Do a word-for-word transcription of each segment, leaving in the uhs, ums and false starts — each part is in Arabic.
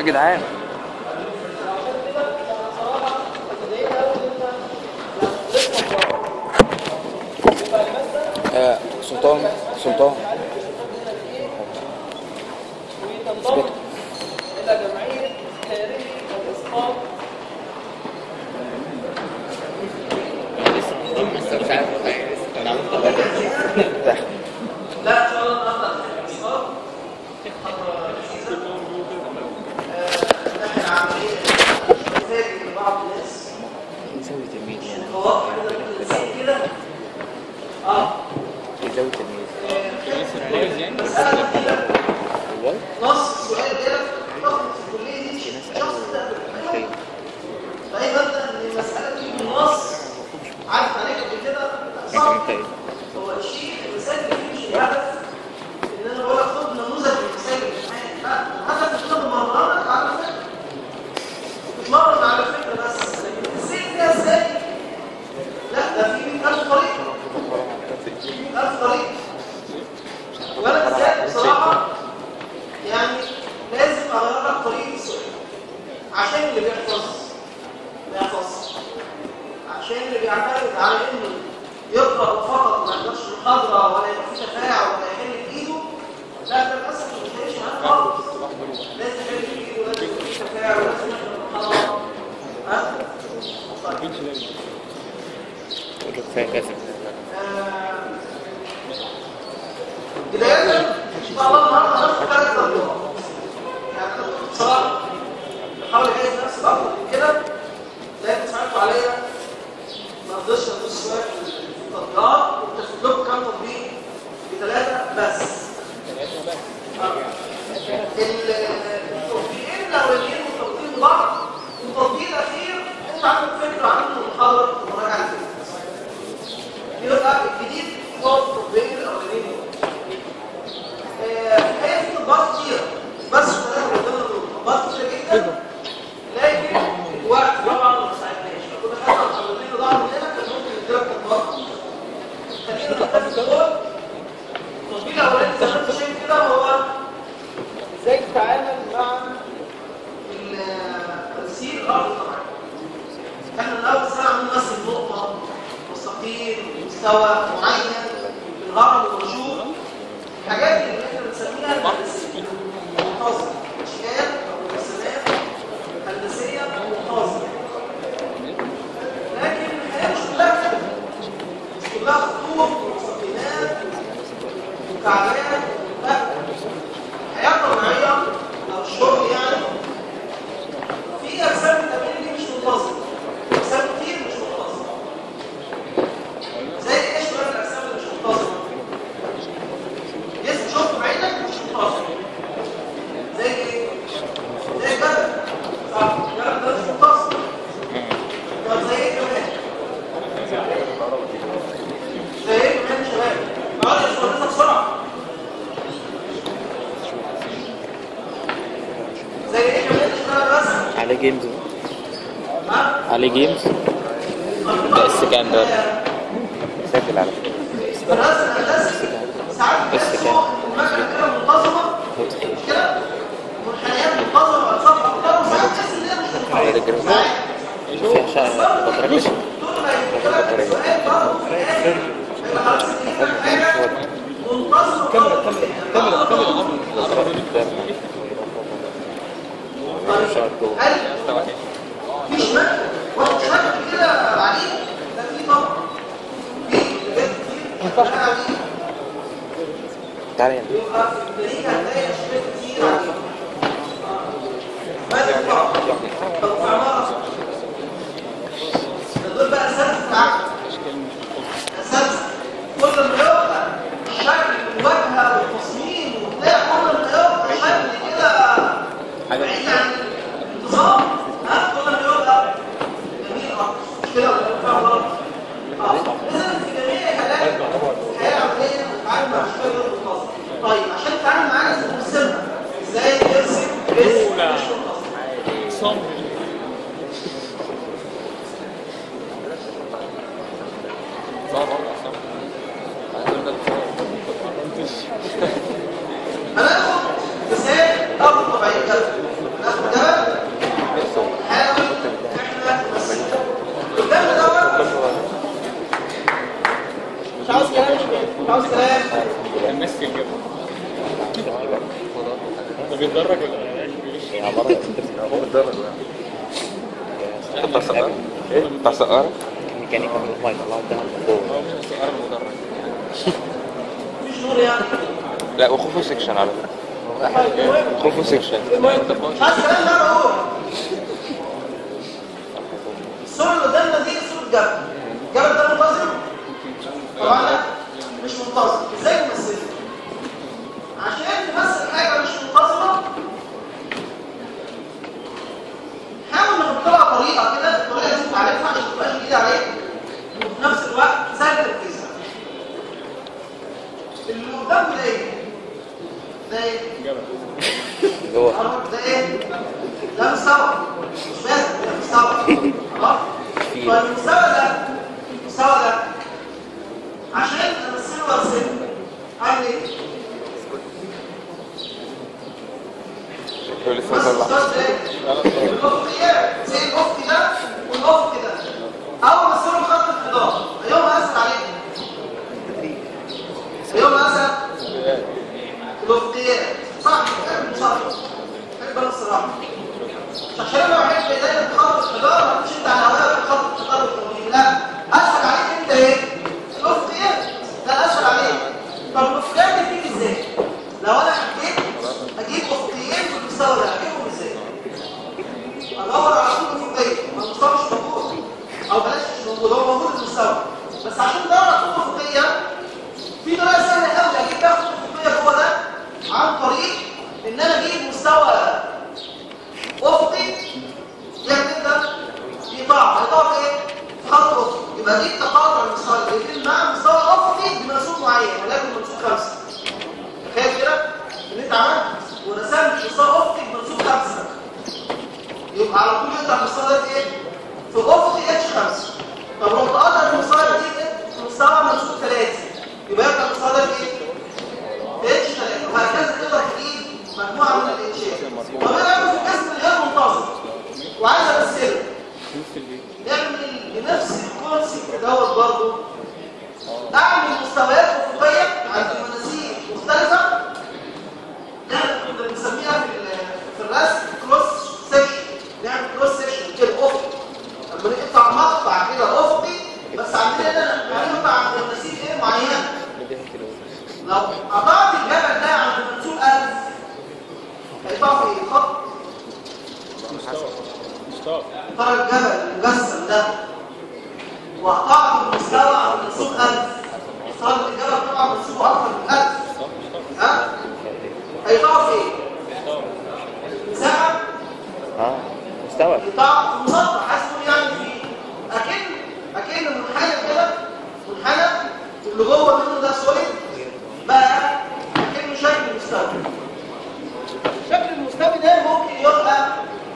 جدعان. آه سلطان سلطان اثبت الى جمعيه خيريه الاسقاط. لسه مش عارف انا عملت لا ان شاء الله النهارده الاسقاط احنا عاملين نماذج لبعض الناس يسوي تلميذ يعني كده اه يسوي تلميذ المساله دي نص السؤال ده ضغط في الكليه دي شخص ده فاي مبدا ان المساله دي بالنص عارف عليك كده صح. هو الشيء المثال اللي مش الهدف ان انا بقول لك خد نموذج المثال الامتحان. لا الهدف ان انا بمرنك على فكره بتمرن على فكره بس ازاي ده ازاي. لا ده في مئة ألف طريقه مئة ألف طريقه. وانا ازاي بصراحه يعني لازم اغير لك طريقه السؤال عشان اللي بيحفظ ما يحفظش، عشان اللي بيعتمد على انه يقرا فقط ما يقدرش محاضره ولا يبقى في تفاعل ولا يحل بايده. لا ده للاسف مش هيمشي معاك خالص. لازم يحل بايده ولازم يبقى في تفاعل ولازم يحل محاضره. ها؟ طيب كفايه كذا. بدايه ان شاء الله النهارده هناخد ثلاث درجات. يعني انا كنت بصراحه بحاول اجهز نفسي اكتر من كده لكن سمعتوا عليا ما رضيتش ادوس شويه في التطبيقات. كنت في لكم كام تطبيق بثلاثه بس. التطبيقين الاولانيين مرتبطين ببعض. التطبيق الاخير انت عندك فكره عنه المحاضره ومراجعه الفكره. يبقى الجديد هو التطبيقين الاولانيين. هي في تطبيقات كتير بس ثلاثه قدامنا دول تطبيقات كتير جدا لكن الوقت طبعا ما ساعدناش. فكنا خدنا التطبيقين ضاعوا مننا كان ممكن نديلك تطبيقات كتير. خلينا نركز دول. التطبيق الاولاني زي ما انت شايف كده هو ازاي تتعامل مع تمثيل الارض الطبيعي. احنا من اول سنه عملنا نمثل نقطه مستقيم مستوى معين بالهرم والمنشور الحاجات اللي احنا بنسميها الهندسيه المنتظمه اشكال او رسومات هندسيه منتظمه. لكن هي مش كلها كده. مش كلها خطوط ومستقيمات ومكعبات. لا الحياه الطبيعيه او الشغل يعني في اجسام التمرين دي مش منتظمه. اجسام كتير مش منتظمه. زي ايه شويه الاجسام اللي مش منتظمه؟ جسم شفته بعينك مش منتظم. زي ايه؟ زي الجبل. صح؟ الجبل ده مش منتظم. طب زي ايه كمان؟ زي ايه كمان يا شباب؟ اقعد يا باشمهندسه بسرعه. زي ايه كمان يا شباب بس؟ عليه جيمز. ها؟ عليه جيمز. بس كام ده؟ سجل على فكره. الرسم الهندسي ساعات بيحسوا المكنه كده منتظمه كده والحياه منتظمه والصفحه منتظمه ساعات تحس ان هي مش منتظمه. فيها شقه بطاريه. طول ما يبقى السؤال برضه في الاخر يبقى خلاص حاجه منتظمه. كاميرا كاميرا كاميرا كاميرا هل في شمال واحد شمال كده عليه؟ لا في طبعا في حاجات كتير عليه. تعالى يبقى في الدليل هتلاقي اشكال كتير عليه. ماذا طبعا طب في عماره دول بقى اساتذه العقل. اساتذه كل ما يبقى شكل الواجهه والتصميم وتلاقي كل ما يبقى شكل كده بعيد عن الانتظام. ها كل ما يبقى جميل اكتر. مش كده ولا فاهم غلط؟ اه اذا في جميع الحالات الحياه العمليه بتتعامل مع اشكال غير منتظمه. طيب عشان تتعامل معاها لازم ترسمها. ازاي ترسم اسم مش منتظم؟ هناخد مثال ارض طبيعيه. ناخد ده هي عبارة هو متدرب يعني بتاع سقارة؟ ايه؟ بتاع سقارة؟ ميكانيكا من المايك الله قدامها من فوق. هو مش سقارة المدرب مفيش نور يعني. لا وخوفه سيكشن على فكرة خوفه سيكشن بس الكلام ده انا بقول الصورة اللي قدامنا دي صورة جبل. الجبل ده منتظم؟ طبعا لا مش منتظم. ازاي تمثله؟ عشان تمثل حاجة مش منتظمة حاول نحط لها طريقة كده، الطريقة دي تعرفها عشان ما تبقاش جديدة عليك وفي نفس الوقت سهل تركيزها. اللي قدامه ده ايه؟ ده ايه؟ جوه ده ايه؟ ده مستوى مش لازم ده مستوى. خلاص؟ طيب المستوى ده المستوى ده عشان امثله وارسمه اعمل ايه؟ شكله لسه مطلع الافقيات زي الافق ده والافق ده. اول ما ارسمه خط الحضاره ايوه اسف عليك ايوه اسف الافقيات صح صح حب الصراحه عشان لو عرفت دايما خط الحضاره مش انت على هواك خط الحضاره الطويل لا اسهل عليك انت ايه الافقيات ده اسهل عليك. طب الافقيات دي بتيجي ازاي؟ لو انا حبيت اجيب افقيين في المستوى ده اجيبهم ازاي؟ ادور على طول افقيه المستوى مش موجود او بلاش مش موجود هو موجود في المستوى بس عشان ادور على طول افقيه في طريقه سهله قوي اجيب بقى افقيه جوه ده عن طريق ان انا اجيب مستوى افقي يعني كده يقطع هيقطع ايه؟ خط افقي يبقى دي تقاطع المستوى اللي مع مستوى افقي بمنسوب معين ولكن منسوب خمسه. تخيل كده ان انت عملت ورسمت مستوى افقي بمنسوب خمسه يبقى على طول يقطع المستوى ده ايه؟ في افقي اتش خمسه. طب لو تقطع المستوى ده في مستوى منسوب ثلاثه يبقى يقطع المستوى ده في ايه؟ اتش ثلاثه وهكذا تقدر تجيب مجموعه من الاتشات. طب انا بعمل في الجسم غير منتظم وعايز امثله نعمل بنفس الكونسيبت دوت برضه اعمل مستويات افقيه عند مناسيب مختلفه نعمل كنا بنسميها في في الرسم كروس سيكشن. نعمل كروس سيكشن كده افقي لما نقطع مقطع كده افقي بس عندنا هنقطع عند مناسيب ايه معينه. لو قطعت الجبل ده عند منسوب ألف هيطلع في ايه؟ خط ترى الجبل المجسم ده وقطعت المستوى عند منسوب ألف صار الجبل طبعا منسوبه اكثر من ألف ها؟ هيطلع في ايه؟ مساحه اه مستوى يطلع مسطح اسمه يعني في اكن اكن منحنى كده منحنى اللي جوه منه ده سوليد بقى اكنه شكل مستوي. شكل المستوي ده ممكن يبقى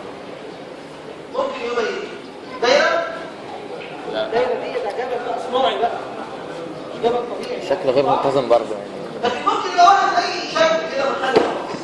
ممكن يبقى ايه؟ دايره؟ لا دايره دي ده جبل بقى صناعي بقى مش جبل طبيعي شكل غير منتظم برضه يعني. لكن ممكن لو انا اي شكل كده منحنى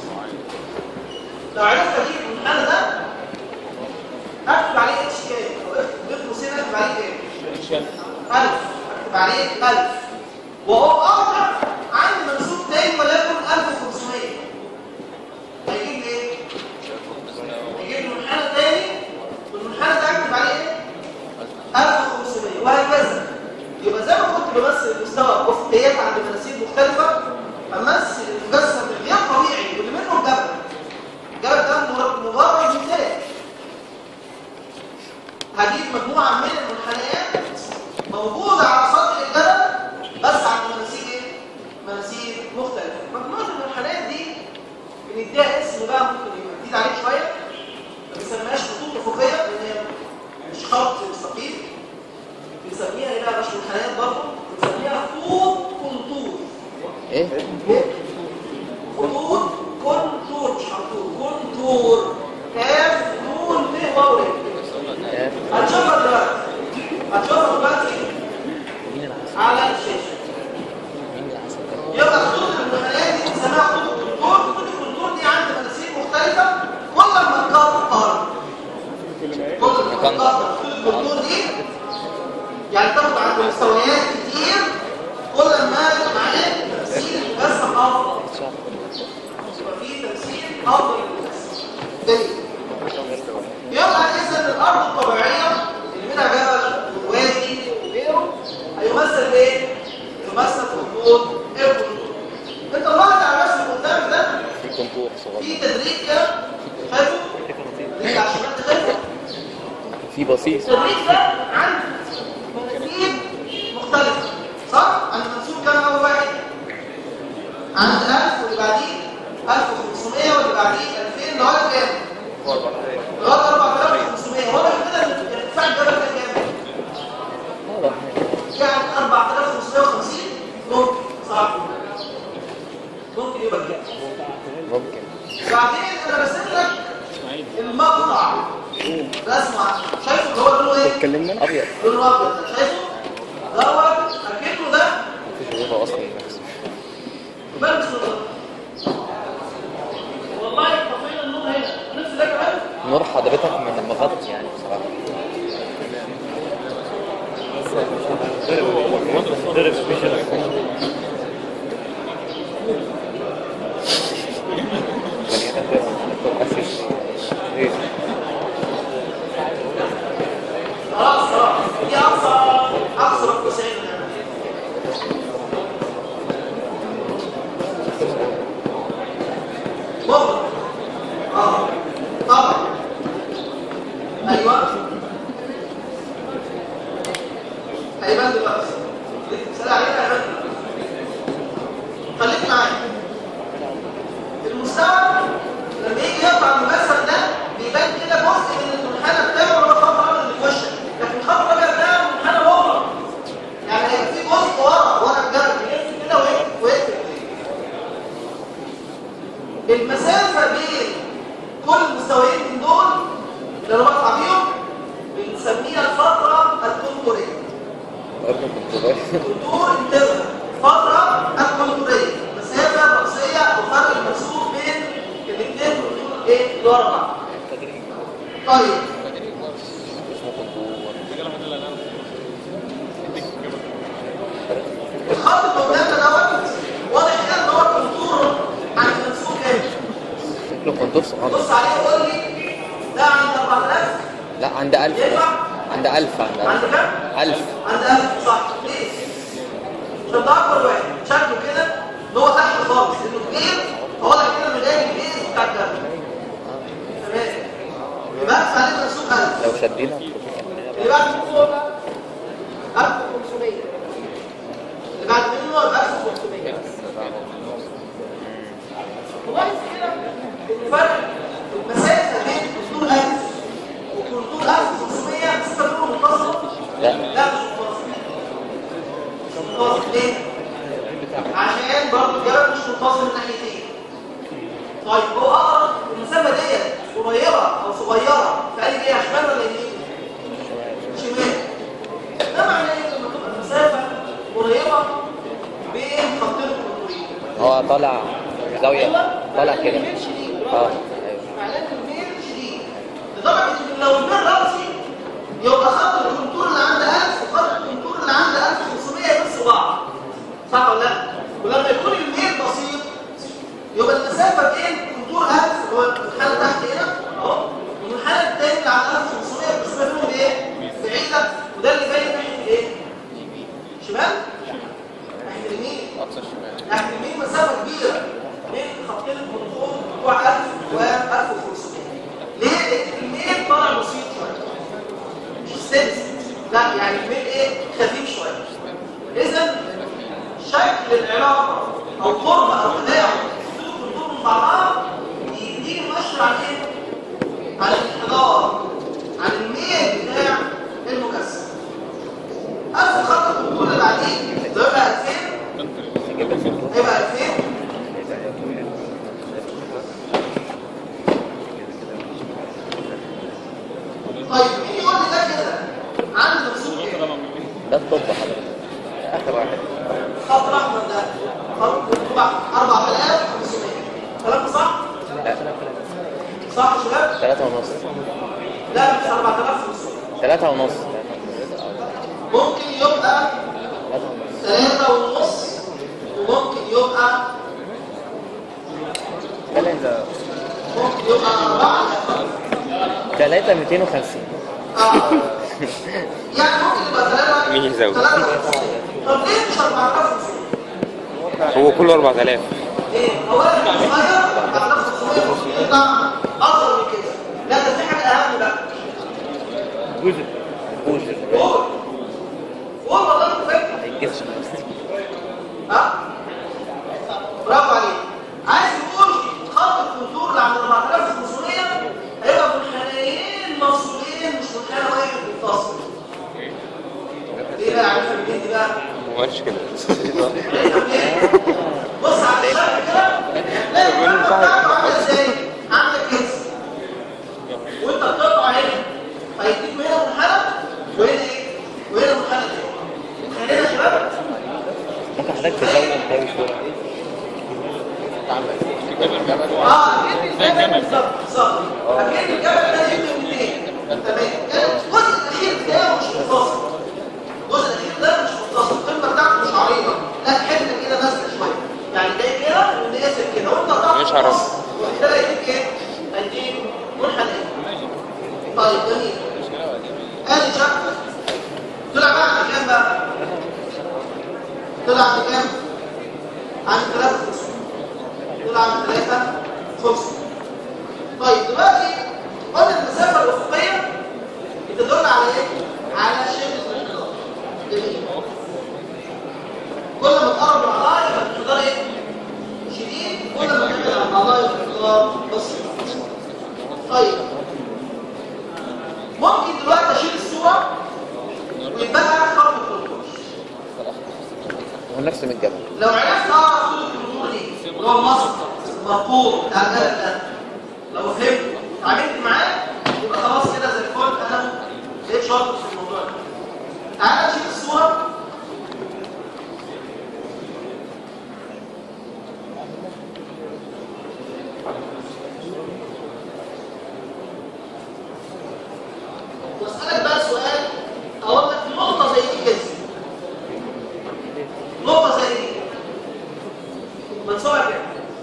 لو عرفت اجيب المنحنى ده اكتب عليه اتش كام او اكتب قوسين اكتب عليه كام؟ ألف اكتب عليه ألف وهو اقدر عندي منسوب تاني ولكن ألف وخمسمية هيجيب لي ايه؟ هيجيب لي منحنى تاني والمنحنى ده اكتب عليه ايه؟ ألف وخمسمية وهكذا. يبقى زي ما كنت بمثل المستوى افقيات عند مناسيب مختلفه امثل المجسم الغير طبيعي واللي منه الجبل. الجبل ده مجرد مثال هجيب مجموعه من المنحنيات موجوده على سطح الجبل بس عند مناسيب ايه؟ مناسيب مختلفه. مجموعه المنحنيات دي بنديها اسم بقى ممكن يبقى جديد عليه شويه ما بنسميهاش خطوط افقيه لان هي مش خط مستقيم. بنسميها ايه بقى مش منحنيات برضه بنسميها خطوط كونتور. ايه؟ خطوط كونتور مش خطوط كونتور كاف نون ب واو ر. هتشوفها دلوقتي هتشوفها دلوقتي على الشاشه. يبقى خطوط المنحنيات دي بنسميها خطوط كونتور. خطوط الكونتور دي عند مناسيب مختلفه كل ما تكتر كل ما تكتر خطوط الكونتور دي يعني تاخد عند مستويات كتير كل ما يبقى معاك تمثيل مجسم افضل يبقى فيه تمثيل افضل دي بسيط. التدريج ده عند مناسيب مختلفة صح؟ عند منسوب كام أول واحد؟ عند ألف واللي بعديه ألف وخمسمية واللي بعديه ألفين لغاية كام؟ لغاية أربعة آلاف وخمسمية. هو كده ارتفاع الجبل ده كام؟ يعني أربعة آلاف وخمسمية وخمسين ممكن صح؟ ممكن يبقى كده. ممكن. بعدين أنا برسم لك المقطع رسمه شايفه اللي هو لونه ايه؟ اتكلمنا ابيض. لونه ابيض شايفه؟ دوت اكنه ده مفيش غيره اصلا. بلبس نور. والله طفينا النور هنا نفس ده كمان. نور حضرتك من المغطى يعني بصراحه. ضرب خلاص خلاص دي اقصى اقصى رقم تسعين. ممكن اه طبعا ايوه هيبان دلوقتي سلام عليكم يا فندم. خليك معايا. المستوى لما يجي يقطع المجسم ده بيبان كده جزء من المنحنى بتاعه اللي هو الخط الابيض اللي في وشك، لكن الخط الابيض ده منحنى ورا، يعني هيبقى في جزء ورا ورا الجرد يلف كده ويقف ويقف. المسافه بين كل المستويين من دول اللي انا بقطع بيهم بنسميها الفتره الكونتوريه. كونتور انتبه فتره الكونتوريه، المسافه الرئيسيه او فرق المنسوب بين الاثنين كونتور ايه اللي ورا بعض. طيب الخط اللي قدامنا دوت واضح كده ان هو كونتور عند المنسوب كام؟ شكله كونتور صغير. بص عليه وقول لي ده عند أربعة آلاف. لا عند ألف. ينفع؟ عند ألف. عند ألف. عند كام؟ ألف. عند ألف صح. ليه؟ عشان ده أكبر واحد شكله كده إن هو تحت خالص، إنه كبير فواضح كده إنه جاي من البيز بتاع الجبل. تمام. يبقى ألف عليه منسوب ألف. لو شدينا اللي بعد منه بقى ألف وخمسمية. اللي بعد منه يبقى ألف وخمسمية. ولاحظ كده إن فرق المسافة بين كونتور ألف وكونتور ألف وخمسمية بتستخدمه منتصف؟ لا. لا مش منتصف. مش منتصف ليه؟ عشان برضه الجبل مش منتصف من ناحيتين. طيب هو أقرب المسافة ديت قريبة أو صغيرة في أي جهة شمال ولا يمين؟ شمال. ده معناه إيه؟ لما تبقى المسافة قريبة بين خطين الكونتورين. هو طالع زاوية طالع كده. الميل شديد. اه معناه الميل شديد. لدرجة إن لو الميل رأسي يبقى خط الكونتور اللي عند ألف وخط الكونتور اللي عند ألف وخمسمية يمسوا بعض. صح ولا لا؟ ولما يكون الميل بسيط يبقى المسافة بين كونتور ألف اللي هو المنحنى تحت هنا اهو والمنحنى التاني اللي عند ألف وخمسمية المسافة بينهم ايه؟ بعيدة، وده اللي باين ناحية الايه؟ شمال؟ ناحية اليمين. أقصى الشمال. ناحية اليمين مسافة كبيرة بين خطين الكونتور بتوع ألف و ألف وخمسمية. ليه؟ لأن الميل طالع بسيط شوية. مش سنس. لا يعني الميل ايه؟ خفيف شوية. إذا شكل العلاقة أو قرب أو تداعم الكونتور مع بعض يديني مؤشر عن ايه؟ عن الانحدار، عن الميل بتاع المكثف. ألف خط الكونتور اللي بعديه ده يبقى ألفين. هيبقى ألفين. طيب مين يقول لي ده كده عند منسوب ايه؟ ده الطب حضرتك. آخر واحد. خط الأحمر ده خط مكتوب أربعة آلاف وخمسمية. كلام صح؟ لا. صح يا شباب؟ ثلاثة ونص. لا مش أربعة آلاف وخمسمية. ثلاثة ونص. ممكن يبقى ثلاثة ونص وممكن يبقى ثلاثة. ممكن يبقى أربعة. ثلاثة مئتين وخمسين. آه. يعني ممكن يبقى ثلاثة. مين يزود؟ ثلاثة وخمسين. طب ليه مش أربعة آلاف وخمسمية؟ هو كله أربعة آلاف. ايه؟ أولا صغير أربعة آلاف وخمسمية يطلع أصغر من كده. لا ده في حاجة أهم بقى. جزء عملش كده. بص على الشكل كده تلاقي الكاميرا بتاعته عامله ازاي؟ عامله كده وانت بتقطع هنا هيديك هنا منحنى وهنا ايه؟ وهنا منحنى تاني. خلينا يا شباب ممكن حضرتك تزود تاني شويه. اه اكيد الجبل بالظبط بالظبط اكيد الجبل ده يبقى منين؟ تمام الجزء الاخير بتاعه مش متصل. الجزء الاخير ده مش متصل، القمه بتاعته مش عريضه، لا حته كده نازله شويه، يعني جاي كده ونقسم كده وانت طبعا مش عارف. وده هيديك ايه؟ هيديك منحنى. طيب جميل. ادي شكل طلع بقى عند كام بقى؟ طلع عند كام؟ عند ثلاثة خمسمية. طلع عند ثلاثة خمسمية. طيب دلوقتي قلنا المسافة الأفقية بتدل على ايه؟ على شبه الانقطاع. جميل. كل ما تقرب من بعضها يبقى الانقطاع ايه؟ شديد، كل ما تبعد عن بعضها يبقى الانقطاع بسيط. طيب ممكن دلوقتي اشيل الصورة ويبقى خط الكنترول. هو نفس من الجبل. لو عرفت اعرف خط الكنترول ايه؟ اللي هو المصدر المرفوض بتاع الجبل ده. لو فهمت اتعاملت معاه يبقى خلاص كده زي الفل، انا بقيت شاطر في الموضوع ده. تعالى نشيل الصورة. واسألك بقى سؤال، اقول لك في نقطة زي دي كده. نقطة زي دي منسوبة كده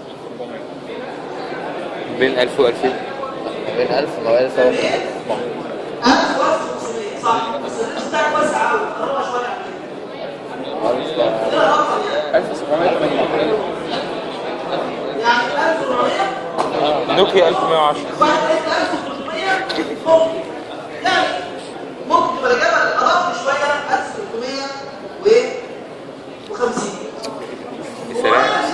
بين ألف وألفين. بين ألف وألف ألف وخمسمية صح، بس الرينج بتاعك واسع قوي، قربها شوية عن كده. كده رقم يعني ألف وسبعمية وثمانين. يعني ألف وأربعمية نوكيا ألف ومية وعشرة. واحد ألف وثلاثمية ممكن يعني ممكن تبقى الإجابة أدق شوية ألف وثلاثمية وخمسين. بسلام.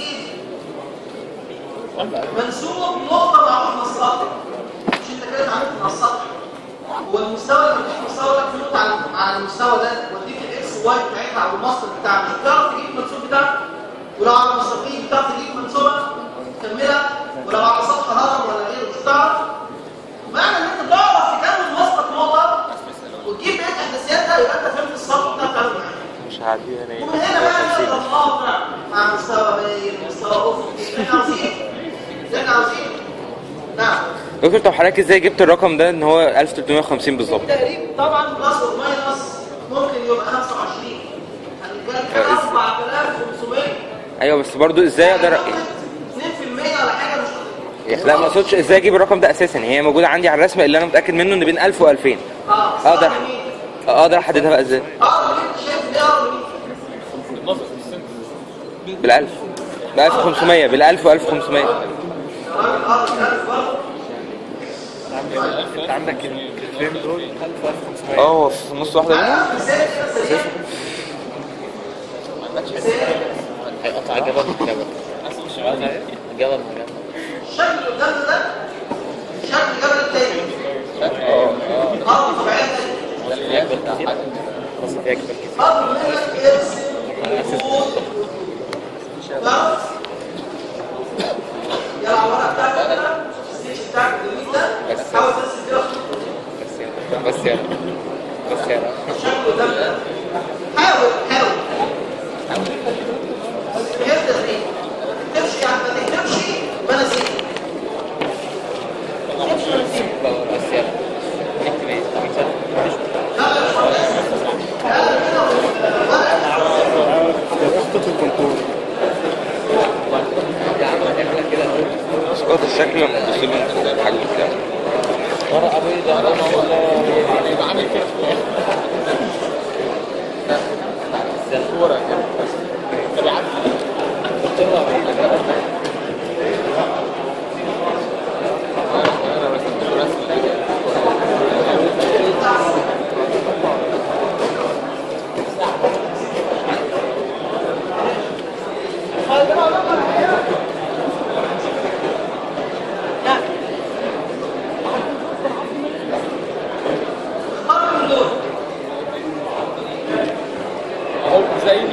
منسوب نقطة معروف من السطح. مش انت كده اتعاملت مع السطح. هو المستوى لما تيجي المستوى ده في نقطة على على المستوى ده واديك الاكس واي بتاعتها او الماستر بتاعها، مش بتعرف تجيب المنسوب بتاعها؟ ولو على مستقيم بتعرف تجيب منسوبها تكملها، ولو على سطح هرم ولا غيره مش بتعرف. معنى ان انت تعرف تكمل وسطك نقطة وتجيب بقية احداثياتها يبقى انت فهمت السطح بتاعك تعمل معاها. مش هعديها انا. ومن هنا بقى نقدر نقاطع مع مستوى باين مستوى افقي. احنا عاوزين احنا عاوزين نعم. دكتور طب حضرتك ازاي جبت الرقم ده ان هو ألف وثلاثمية وخمسين بالظبط؟ التقريب طبعا بلس وماينس ممكن يبقى خمسة وعشرين. هنتكلم أربعة آلاف وخمسمية. ايوه بس برضو ازاي اقدر اثنين في المية ولا حاجه مش قضيه. لا ما اقصدش ازاي اجيب الرقم ده اساسا، هي موجوده عندي على الرسمه اللي انا متاكد منه ان بين ألف وألفين. اه اقدر اقدر احددها بقى ازاي؟ اه انت شايف ليه اه بالألف ب ألف وخمسمية بالألف وألف وخمسمية. راجل اه ألف برضه. انت عندك الفريم دول ألف وألف وخمسمية. اه هو في نص واحده منهم. مثال كده سريع. هيقطع جبل من جبل. جبل من جبل. الشكل اللي قدامنا ده شكل جبل التاني. اه اه. ارض طبيعيه تانيه. فيها جبل كتير. بس فيها جبل كتير. ارض منك ارسم خطوط. تعرف؟ يلا على الورقه بتاعتك كده السكتش بتاعك الجميل ده حاول ترسم كده خطوط. بس يلا بس يلا. شكله ده ده حاول حاول كده تدريب تمشي يعني ما تكتبش وانا سيب بس يلا. نكتب ايه؟ خطة الكنترول. يا عم اعمل كده. اسقاط الشكل لما تبص له انت زي الحجم بتاعه. ورقة بيضاء والله يبقى عامل كده في الورقة. ورقة كده طب يا عم بتطلع بايدك. انا بس رسم زي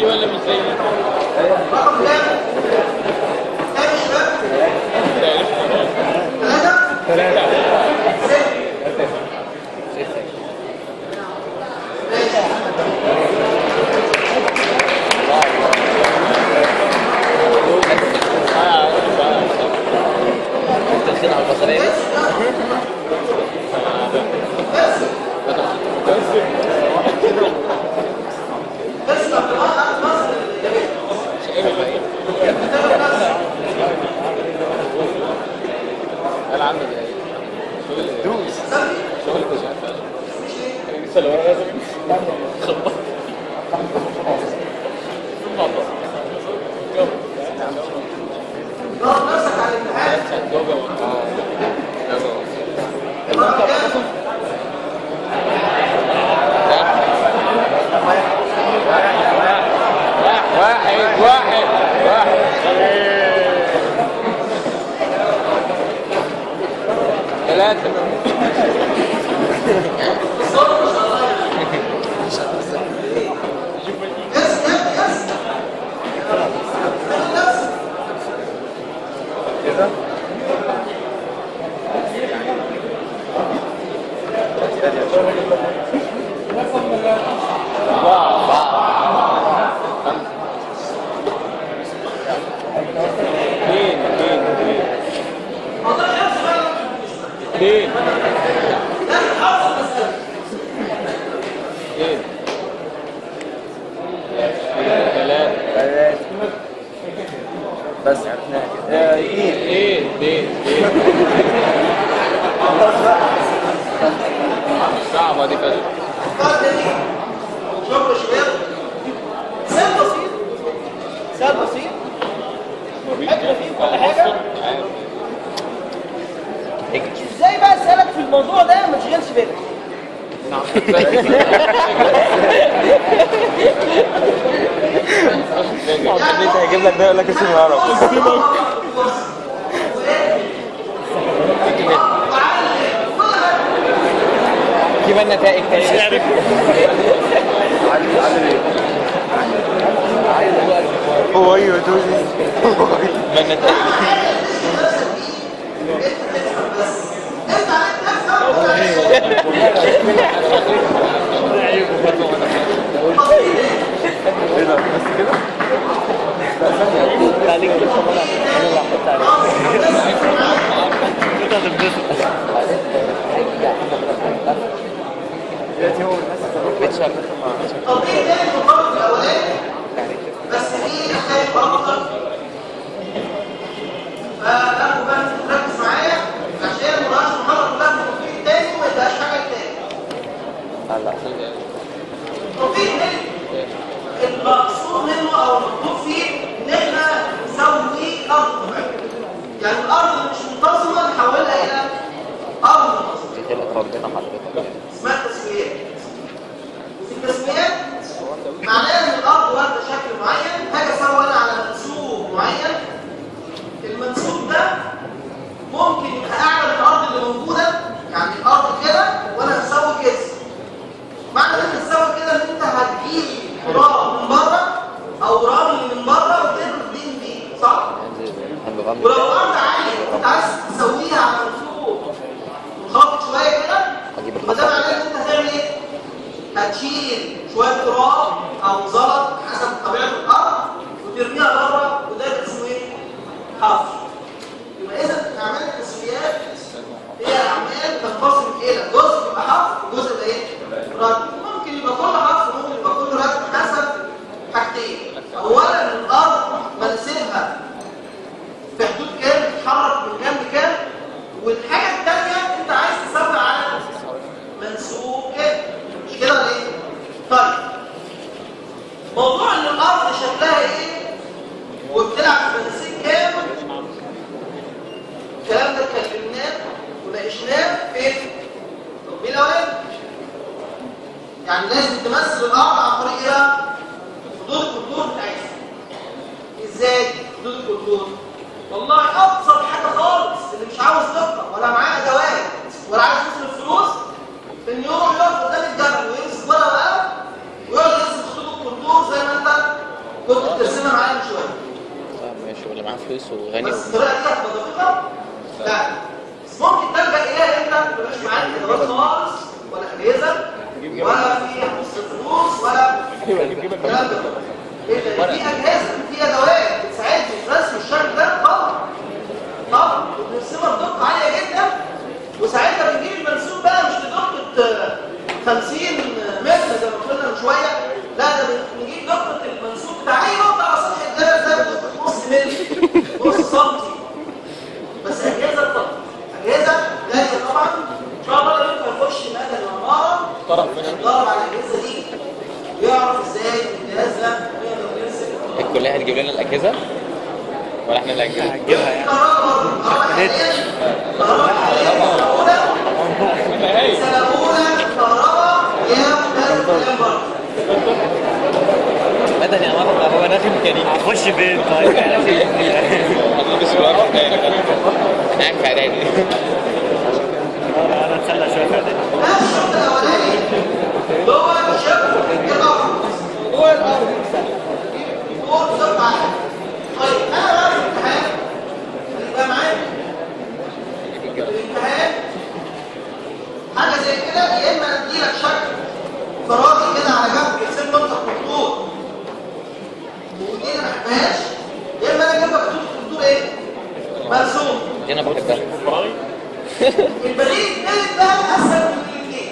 بنرسمها بدقه عاليه جدا اتضرب على الاجهزه دي يعرف ازاي الجهاز ده يقدر يمسك الكلية هتجيب لنا الأجهزة ولا احنا اللي هنجيبها؟ هتجيبها يعني سنه اولى كهرباء يا مدرس كلام برضه مدني يا مرة هو داخل ميكانيكا. هخش فين طيب؟ هتلبس سؤال انا قاعد في اعدادي. انا اتسلى شويه في اعدادي. الشوط الاولاني هو شق الارض هو الارض هو سبعه. طيب انا بقى في الامتحان يبقى معايا الامتحان حاجه زي كده، يا اما اديلك شكل فراغي كده على جنب يرسم نقطه خطوط ودي انا ما بحبهاش، يا اما انا اجيب لك خطوط خطوط ايه؟ مرسوم. دي انا بحبها. البديل الثالث ده اسهل من الاثنين.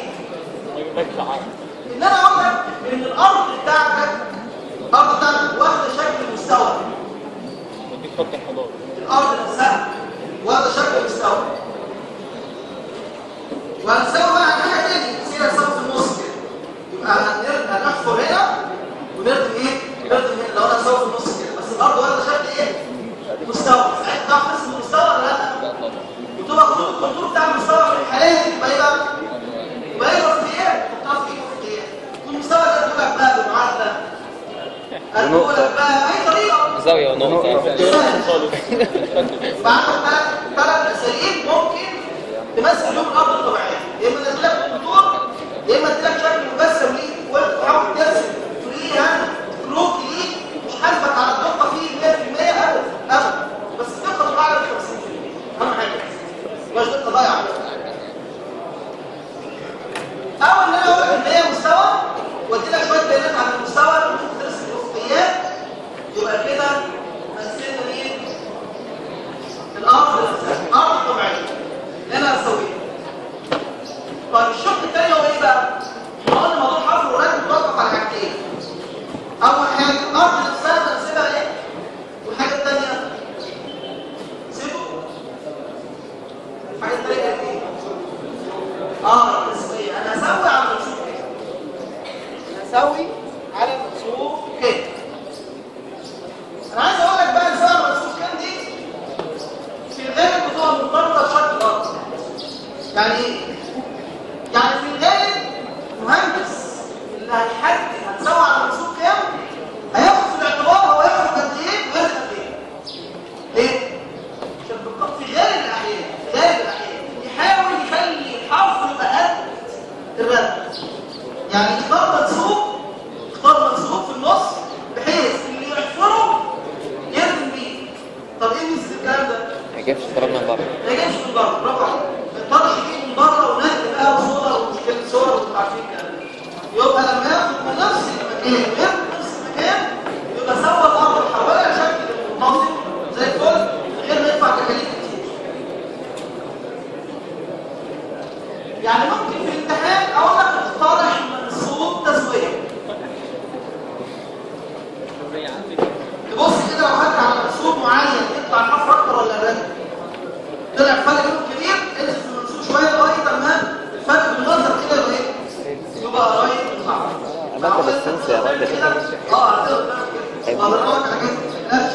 ان انا اقول لك ان الارض بتاعتك الارض بتاعتك واخده شكل مستوى. الارض نفسها واخده شكل مستوى. وهنساوي بقى حاجه تاني، نسينا نساوي في النص كده. يبقى هنحفر هنا ونرسم ايه؟ نرسم هنا. لو انا هساوي في النص كده بس الارض واخده شكل ايه؟ مستوى. ساعتها تعرف ترسم المستوى ولا لا؟ وتبقى خطوط الكونتور بتاع المستوى في الحالات يبقى ايه بقى؟ يبقى ايه وفقيات؟ حطها في ايه وفقيات؟ والمستوى ده تقول لك بقى بالمعادله هتقول لك بقى باي طريقه زاوية ونقطة. فعندك ثلاث اساليب ممكن تمثل بيهم الارض الطبيعيه، يا اما تدي لك كونتور يا اما تدي لك شكل مجسم ليه وانت تحاول ترسم تريها كروك ليه مش حاسبك على الدقه فيه مية في المية ابدا ابدا، بس الدقه تبقى على خمسين في المية اهم حاجه مش دقه ضايعه. او ان انا اقول لك ان هي مستوى وادي لك شويه بيانات عن المستوى وانت ترسم الافقيات، يبقى كده مثلنا مين؟ الارض الارض الطبيعيه اللي انا هسويها. طيب الشق الثاني هو ايه بقى؟ احنا قلنا موضوع الحفر والرسم بيتوقف على حاجتين. اول حاجه الارض نفسها بنسيبها ايه؟ والحاجه الثانيه سيبه. الحاجه الثانيه كانت ايه؟ اه التسويه. انا هسوي على المنسوب كده. هسوي على المنسوب كده. انا عايز اقول لك بقى نسوي على المنسوب كام دي في الغالب بتبقى مرتبطه بشكل الارض. يعني ايه؟ يعني في الغالب المهندس اللي هيحدد هتسوي على المنسوب كام هياخد في الاعتبار هو ياخد قد ايه وياخد قد ايه. ليه؟ عشان في غالب الاحيان في غالب الاحيان يحاول يخلي الحفر يبقى قد الرسم. يعني يختار منسوب يختار منسوب في النص بحيث اللي يحفره يرسم بيه. طب ايه ميزه الكلام ده؟ ما يجيبش طلب من بره. ما يجيبش من بره، برافو عليك. ما يقدرش يجيب من بره ونقل بقى وصوره ومشكله صور ومش عارفين الكلام ده. يبقى لما ياخد من نفس المكان وياخد من نفس المكان يبقى سوى الارض حوالي شكل منتظم زي الفل من غير ما يدفع تكاليف كتير. يعني ممكن في الامتحان اقول لك اقترح منسوب تسويه. تبص كده لو خدت على منسوب معين يطلع الحفر اكتر ولا الرسم؟ طلع فرق بينهم كبير، انزل في المنسوب شويه لغايه ما الفرق بالنظر كده يبقى ايه؟ يبقى قريب من الحفر. عملت بالسنس يا راجل. اه هتقدر تعمل كده. اه برنامج على كده.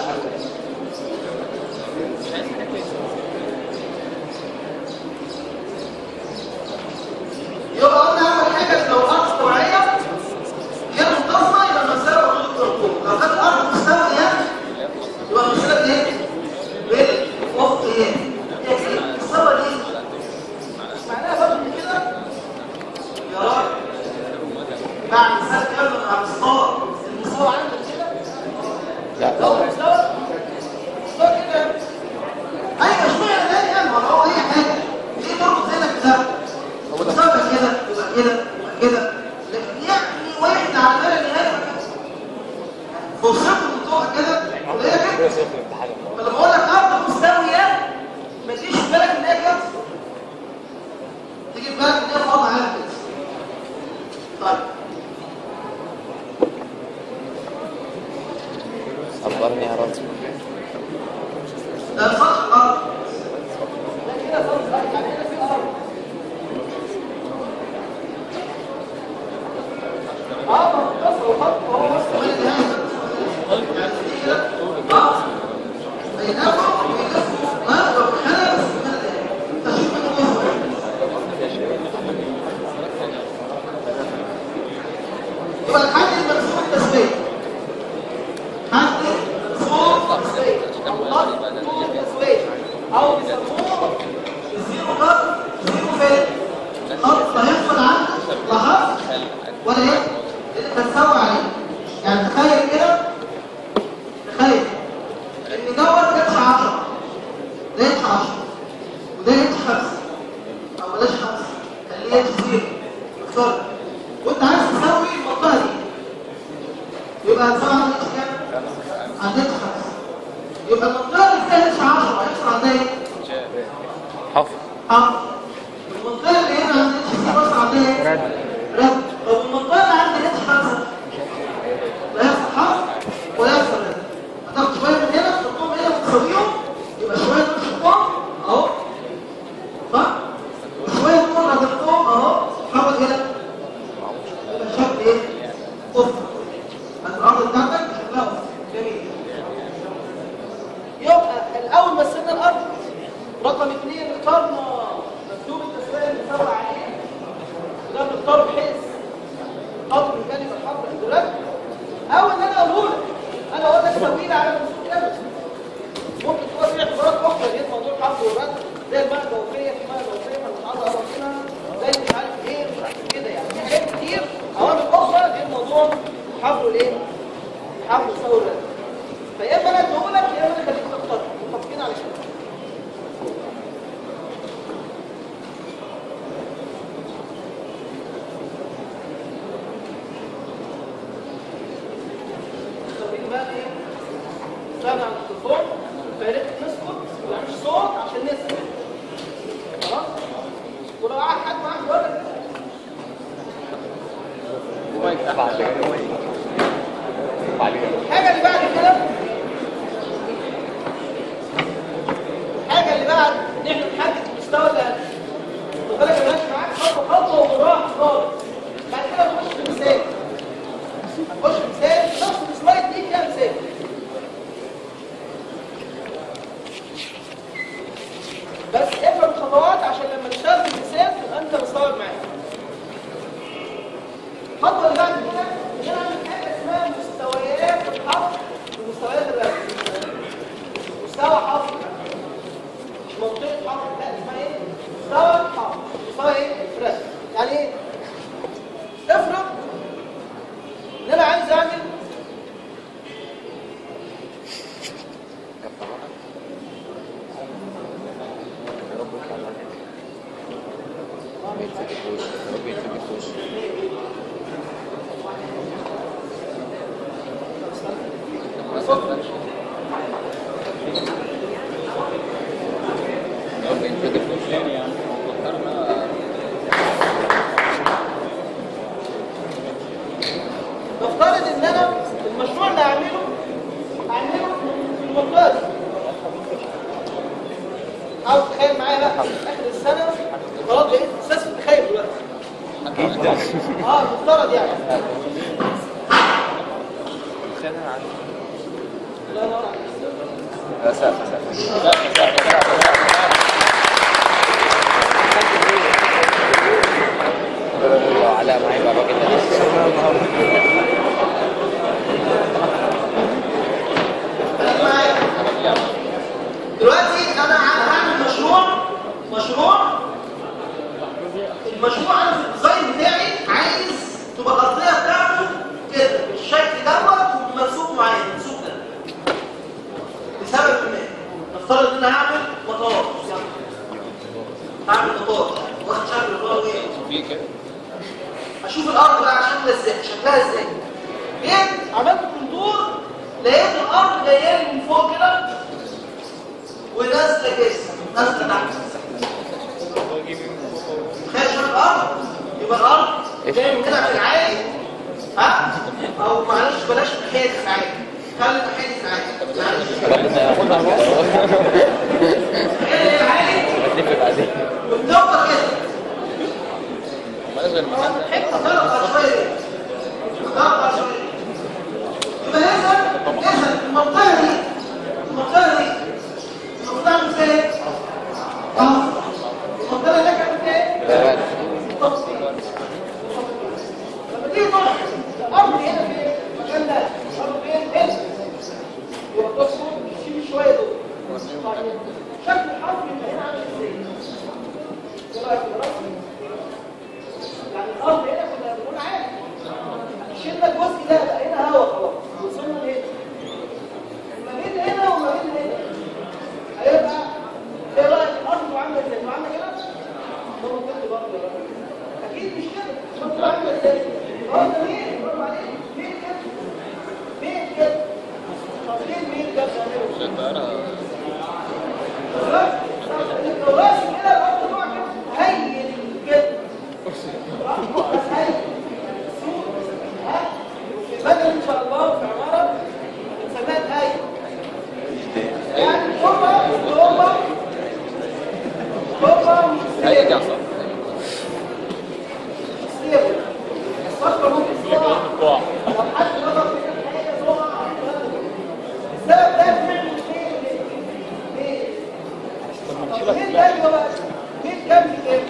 يبقى قلنا اول حاجه لو الارض طبيعيه غير منتظمه يبقى المساله وجود الكرتون. لو كانت الارض مستويه يبقى المساله دي ايه؟ بالافقيات. هي كلمه مستوى دي معناها برضه من كده يا راجل بعد مثال كده مع المستوى المستوى عندك كده لا لو مستوى مستوى كده ايوه اشمعنى ده يعني ما هو اي حاجه ليه تربط هنا كده مستوى كده يبقى كده يبقى كده لكن يعني واحد على مدى النهايه توصفه من فوق كده ولا هي كده. فلما بقول لك ارض مستويه ما تجيش في بالك ان هي كده، تيجي في بالك ان هي فاضيه على كده. طيب صبرني يا راجل. ده سطح الارض. ده كده سطح الارض، يعني كده في ارض. لاحظت ولا ايه؟ اللي بتسوي عليه. يعني تخيل كده، تخيل ان دوت اتش عشرة، ده اتش عشرة وده اتش خمسة، او بلاش خمسة خليه اتش صفر اختار، وانت عايز تسوي المنطقه دي، يبقى هتسوي عند اتش كام؟ عند اتش خمسة. يبقى المنطقه اللي فيها اتش عشرة هيحصل عندها ايه؟ حفر حفر. المنطقه اللي هنا عند اتش سي هيحصل عندها ايه؟ رد رد. طب المنطقه اللي عند اتش خمسة لا يحصل حفر ولا يحصل رد. هتاخد شويه من هنا تحطهم هنا وتسويهم، يبقى شويه دول شطهم اهو صح؟ وشويه دول هتحطهم اهو حول هنا، يبقى شكل ايه؟ افق. الارض بتاعتك شكلها افق جميل. يبقى الاول مثلنا الارض. رقم اثنين اخترنا مكتوب التسويه اللي بنسوي عليه، وده بنختاره بحيث قدر الكلمه الحمراء الدولاب، او ان انا اقول لك انا اقول لك سوي لي على منسوب كذا. ممكن تكون في اعتبارات اخرى غير موضوع الحفر والرد، زي الماء الجوفيه، في ماء جوفيه فمتعرض اقرب منها، زي مش عارف ايه مش عارف كده. يعني في حاجات كتير عوامل اخرى غير موضوع الحفر والايه؟ الحفر يساوي الرد. فيا اما انا اديه لك يا اما انا خليك تختار، متفقين على كده. نستغنى عن التليفون، فياريت نسكت ما نعملش صوت عشان نسمع. خلاص؟ ولو قعد حد معاك يقول لك الحاجه اللي بعد كده، الحاجه اللي بعد ان احنا نحدد المستوى اللي خد بالك انا ماشي معاك خطوه خطوه وبالراحه خالص. بعد كده نخش في مثال، هنخش في مثال نفس السلايد دي فيها مثال. بس افهم الخطوات عشان لما تشتغل في المثال تبقى انت مستوعب معايا. الخطوه اللي بعد كده نعمل حاجه اسمها مستويات الحفر ومستويات الرسم. مستوى حفر مش منطقه حفر، لا اسمها ايه؟ مستوى حفر. مستوى ايه؟ رسم. يعني ايه؟ افرض ان انا عايز اعمل نفترض ان انا المشروع اللي هعمله هعمله في المنطقه دي. عاوز تخيل معايا بقى اخر السنه خلاص بقيت اساس في التخيل دلوقتي. اه مفترض يعني. الله ينور عليك. علاء معايا بقى الراجل ده. دلوقتي انا هعمل مشروع مشروع المشروع انا في الديزاين بتاعي عايز تبقى الارضيه بتاعته كده بالشكل دوت ومنسوب معين، المنسوب ده لسبب ما. نفترض ان انا هعمل مطار، هعمل مطار واخد شكل المطار ايه كده. اشوف الارض بقى عشان ازاي شكلها ازاي. جيت عملت كونتور لقيت الارض جايه لي من فوق كده ونازله كده نازله تحت. تخيل شكل الارض، يبقى الارض جايه من كده في العالي، ها؟ او معلش بلاش ناحيه العالي، خلي ناحيه العالي معلش. هي العالي وبتفضل كده. حته ضربه شويه ضربه شويه. يبقى اذا اذا المنطقه دي المنطقه دي المفروض اعمل فيها ايه؟ اه المنطقه اللي اعمل فيها ايه؟ لما تيجي تقع الارض هنا في المكان ده الارض فين؟ هنا. يبقى تبص شيل شويه دول. شكل الحرف يبقى هنا عامل ازاي؟ ايه رايك في الرسم؟ يعني الارض ماما كنت برضه يا راجل اكيد مش كده انت عامل ازاي؟ اه ده مين؟ برافو عليك مين كده؟ مين كده؟ طب ليه مين ده بتعمله؟ خلاص لو راسي كده الارض نوع كده هين كده بس هين ها؟ بدل ان شاء الله في عماره بنسميها هين يعني هما هما هما هي دي اصلا ستيبل الصخره ممكن تقع لو حد نظر في الحقيقه تقع السبب ده بنعمل ايه؟ ليه؟ طب مين ده بقى؟ مين كام في كام؟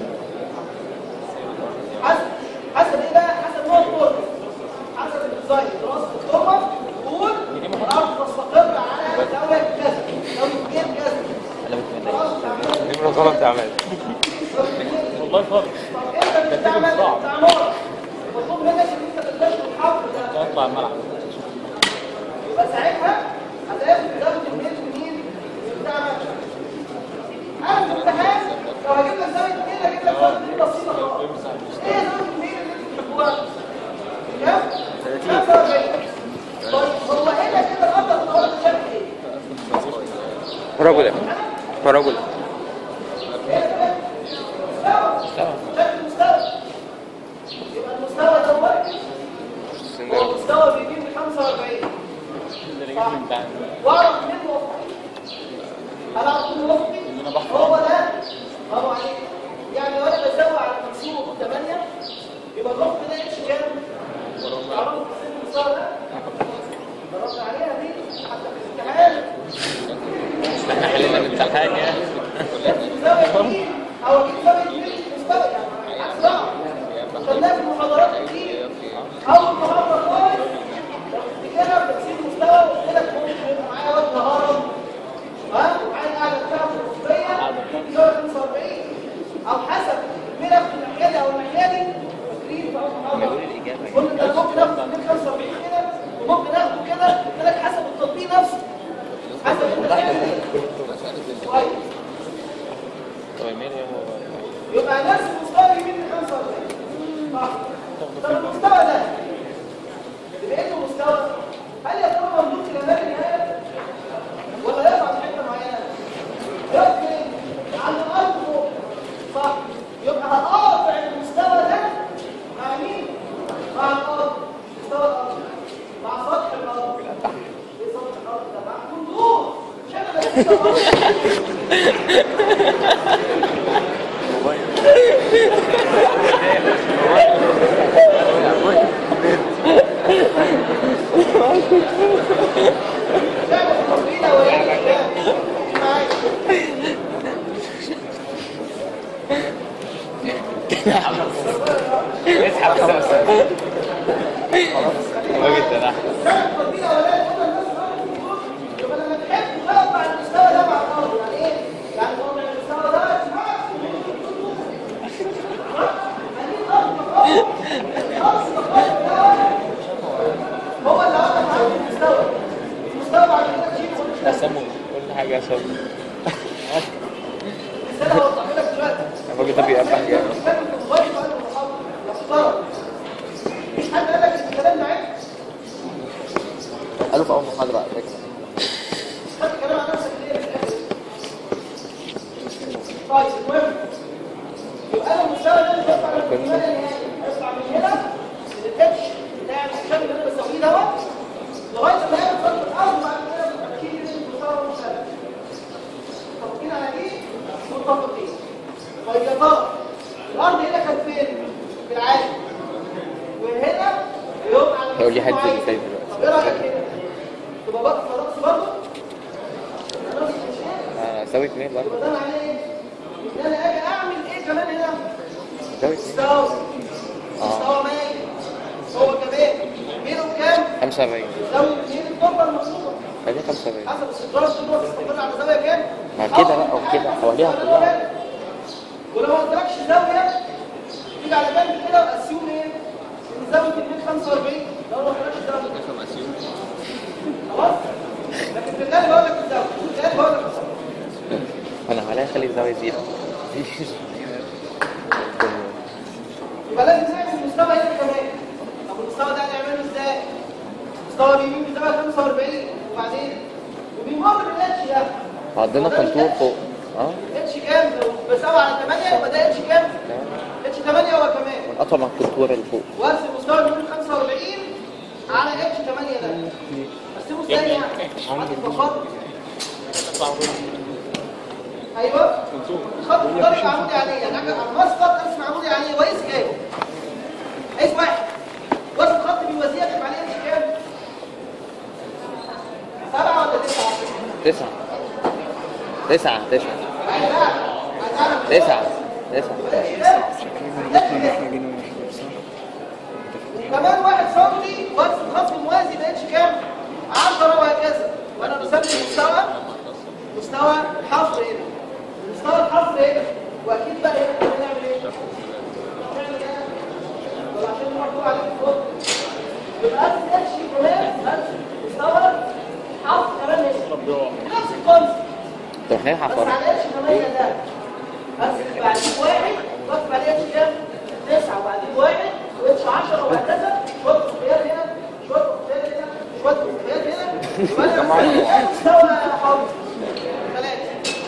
حسب حسب ايه بقى؟ حسب نوع الطرق حسب الديزاين دراسه التربه طول الارض تستقر على زاويه كذا زاويه غير كذا نمرة غلط يا عماد والله فاضي طب انت بتعمل استعمار مطلوب منك ان انت تكتشف الحفر ده اطلع الملعب يبقى ساعتها هتاخد زاويه الميل منين بتاعنا انا في الامتحان لو هجيب لك زاويه ميل هجيب لك زاويه ميل بسيطه خالص ايه زاويه الميل اللي انت بتحبوها كام خمسة وأربعين طيب هو هنا كده الارض هتتغير بشكل ايه بارابولا بارابولا شكل مستوى يبقى المستوى ده هو المستوى بيجيب لي خمسة وأربعين واعرف منه افقي هل اعرف منه افقي هو ده هو عليك يعني لو انا بزود على مقسومه ثمانية يبقى الافق ده اتش كام تعرفوا تقسموا المستوى ده ضربنا عليها دي حتى في الامتحان احنا حلينا الامتحان يعني زاويه دي او اجيب زاويه دي مستوى يعني عكس بعض خدناها في المحاضرات كتير اول محاضره خالص كده بتسيب مستوى وقلت لك ممكن يبقى معايا وجه هرم ها ومعايا قاعده بتاعه في الرصبيه زاويه خمسة وأربعين او حسب الملف الناحيه دي او الناحيه دي فاكرين في اول محاضره قلت ده ممكن اخد من خمسة وأربعين كده وممكن اخده كده قلت لك حسب التطبيق نفسه حسب انت تعمل ايه كويس طيب مين هو يبقى نفس المستوى يمين من خمسة وأربعين صح طب المستوى ده اللي بقيته مستوى هل يا ترى ممدود الى امام النهايه ولا يقع في حته معينه يمكن عند الارض فوق صح يبقى هقاطع المستوى ده مع مين مع الارض مستوى الارض مع سطح الارض ايه سطح الارض ده مع الجذور مش انا اسحب خمسة ما جدا انا يبقى لما تحب تقطع المستوى ده مع الارض يعني ايه؟ يعني تقطع المستوى ده هو اللي وقف عند المستوى المستوى بعد كده تشيله اسمه كل حاجه اسمه بس انا هوضح لك دلوقتي الراجل ده بيقفل حاجة مش حد قال لك ان الكلام ده عيب قالوا في أول محاضرة على فكرة خد الكلام عن نفسك ليه في الاخر طيب المهم يبقى انا المستوى ده اللي بيطلع من الكمال النهائي هيطلع من هنا من الاتش بتاع الشكل اللي انا بسويه دوت لغايه ما هي بتوصل الارض وبعد كده اكيد المستوى المختلف متفقين على ايه؟ متفقين طيب يا ترى الارض هنا كانت فين؟ في العالي وهنا يبقى على هيقول لي حد معين. زي كده طب ايه رايك هنا؟ تبقى بقى فرقت برضه؟ نفس الشيء أنا سوي اتنين برضه يبقى ده معناه ايه؟ ان انا اجي اعمل ايه كمان هنا؟ سوي اتنين مستوى مستوى مائي هو كمان ميله بكام؟ خمسة وأربعين زاوية ميل التربة المطلوبة ادي خمسة وأربعين حسب استقرار التربة تستقر على زاوية كام؟ مع كده بقى وكده حواليها كلها ولو ما قلتلكش زاوية تيجي على جنب كده واسيوم ايه؟ ان زاوية الميل خمسة وأربعين لو ما قلتلكش زاوية خلاص؟ لكن في الغالب بقول لك الزاوية في الغالب بقول لك الزاوية أنا عمالة أخلي الزاوية زيرو يبقى لازم نعمل مستوى هنا كمان. طب المستوى ده هنعمله ازاي؟ مستوى بيمين بزاويه خمسة وأربعين وبعدين وبيمر بالاتش ده. عندنا كنتور فوق. اه اتش كام؟ لو بساوي على ثمانية يبقى ده اتش كام؟ اتش ثمانية هو كمان. اطول من الكنتور اللي فوق. وارسم مستوى بيمين خمسة وأربعين على اتش ثمانية ده. ارسمه ازاي يعني؟ فقط. ايوه خط مختلف عمودي عليه، يعني انا مسقط ارسم عمودي عليه وقيس كام؟ قيس واحد. وزن خط بيوازيه اكتب عليه اتش كام؟ سبعة ولا تسعة؟ تسعة. تسعة تسعة. عايز اعرف عايز اعرف تسعة تسعة. كمان واحد سنتي وزن خط موازي ده اتش كام؟ عشرة وهكذا. وانا بسمي مستوى مستوى الحفر هنا. مستوى الحفر هنا واكيد بقى هنا كنا بنعمل ايه؟ بنعمل ايه؟ ولا عشان المرفوع عليه فوق يبقى ارسم اتش كمان ارسم مستوى حفر كمان هنا نفس الكونسيبت طب احنا بس هنحفر. على اتش ثمانية ده ارسم بعدين واحد واكتب عليه اتش كام؟ تسعة وبعدين واحد واتش عشرة وهكذا. شويه خطيات هنا شويه خطيات هنا شويه خطيات هنا يبقى انا مستوى حفر ثلاثة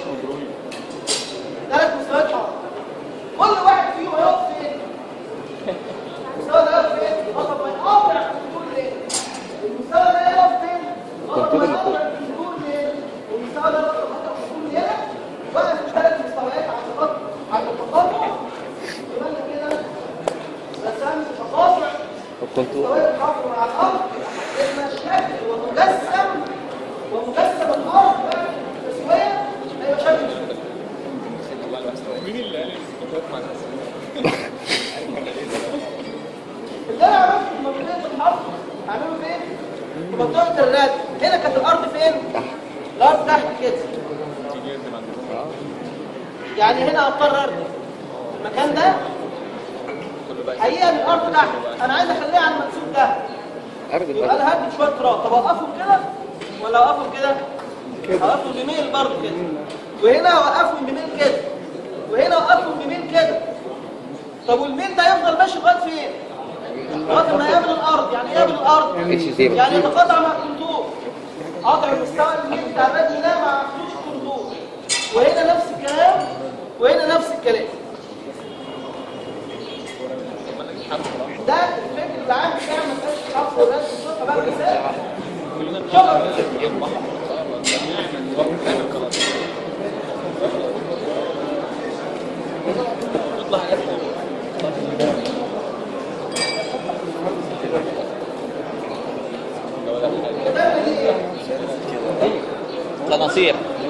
ثلاث مستويات حفر. كل واحد فيهم هيقف فين؟ المستوى ده يقف فين؟ طب ما يقاطع الكنتور ليه؟ المستوى ده يقف فين؟ طب ما يقاطع الكنتور ليه؟ والمستوى ده يقف الكنتور هنا واقف في ثلاث مستويات على الخط على التقاطع. يبقى انا كده رسمت تقاطع الكنتور. مستويات الحفر مع الارض يبقى الشكل ومجسم ومجسم الارض بقى تسويه هيبقى شكل مين اللي قال الكتاب مع الناس؟ اللي انا عملته في منطقه الحفر هعمله فين؟ في منطقه الرد. هنا كانت الارض فين؟ تحت. الارض تحت كده. يعني هنا اقرر المكان ده حقيقه الارض تحت، انا عايز اخليها على المنسوب ده. ارجل يبقى بقى. انا هدي شويه تراب. طب اوقفهم كده ولا اوقفهم كده؟ اوقفهم بميل برضه كده. وهنا اوقفهم بميل كده. وهنا اوقفهم بميل كده. طب والميل ده يفضل ماشي لغايه فين؟ لغايه ما يقابل الارض. يعني ايه يقابل الارض؟ اتش زيرو. يعني يتقاطع مع الكنتور. قاطع مستوى الميل بتاع الرجل ده مع خطوط الكنتور. وهنا نفس الكلام وهنا نفس الكلام. ده الفكر العام بتاع مساله الحفر والرسم. شوفها بقى مثال. شوفها قناصير.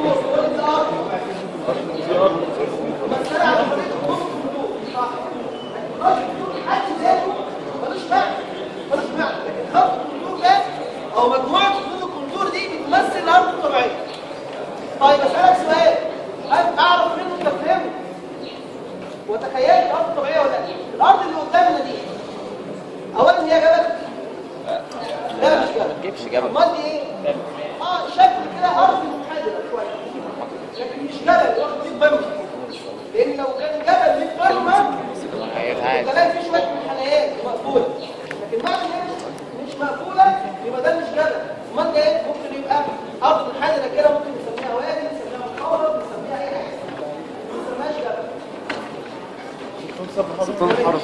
او مجموعه خطوط الكونتور دي بتمثل الارض الطبيعيه. طيب اسالك سؤال، هل اعرف منه انت فهمت وتخيلت الارض الطبيعيه ولا لا؟ الارض اللي قدامنا دي اولا هي جبل؟ لا مش جبل. ما تجيبش جبل. امال دي ايه؟ اه شكل كده ارض منحدره شويه لكن مش جبل واخد فيه بمشي. لان لو كان جبل ليه قمه هيتعاد. تلاقي فيه شويه منحنيات مقفوله، لكن بعد ما مش مقفوله يبقى ده مش جبل. امال ده ايه؟ ممكن يبقى ارض منحدره كده، ممكن نسميها وادي، نسميها محاوره، نسميها اي حاجه، ما نسميهاش جبل. سلطان الحرس.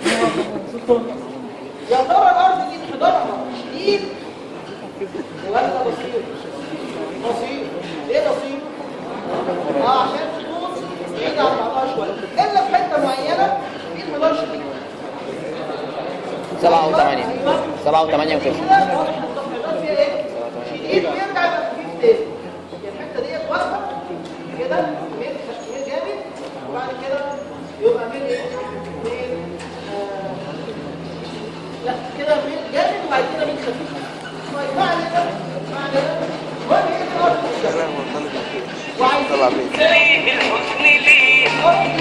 يا ترى الارض دي انحدارها شديد ولا بسيط؟ بسيط. ليه بسيط؟ اه عشان خطوط بعيده عن بعضها شويه، الا في حته معينه في انحدار شديد. سبعة وثمانية. سبعة وثمانية وتسعة. كده واضح ان التفحيطات فيها ايه؟ شديد ويرجع يبقى خفيف تاني. يعني الحته ديت واقفه كده ميل ميل جامد وبعد كده يبقى ميل ايه؟ ميل آه لا كده ميل جامد وبعد كده ميل خفيف. طيب بعد كده بعد كده المهم ايه الارض وعايزين سريع الحزن ليه